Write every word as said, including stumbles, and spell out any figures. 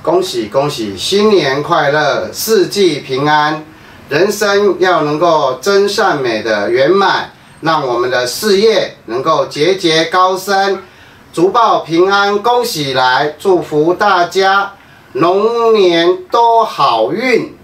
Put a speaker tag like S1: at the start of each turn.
S1: 恭喜恭喜，新年快乐，四季平安，人生要能够真善美的圆满，让我们的事业能够节节高升，竹报平安，恭喜来，祝福大家龙年都好运。